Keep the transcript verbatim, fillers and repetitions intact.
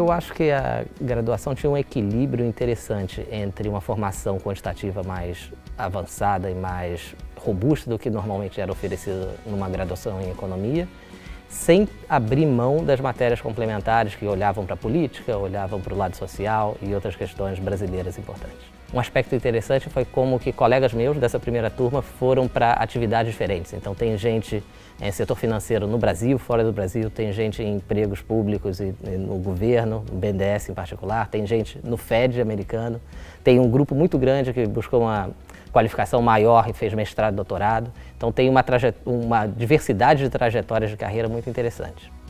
Eu acho que a graduação tinha um equilíbrio interessante entre uma formação quantitativa mais avançada e mais robusta do que normalmente era oferecida numa graduação em economia, sem abrir mão das matérias complementares que olhavam para a política, olhavam para o lado social e outras questões brasileiras importantes. Um aspecto interessante foi como que colegas meus dessa primeira turma foram para atividades diferentes. Então tem gente em setor financeiro no Brasil, fora do Brasil, tem gente em empregos públicos e, e no governo, no B N D E S em particular, tem gente no F E D americano, tem um grupo muito grande que buscou uma qualificação maior e fez mestrado e doutorado. Então tem uma, uma diversidade de trajetórias de carreira muito interessante.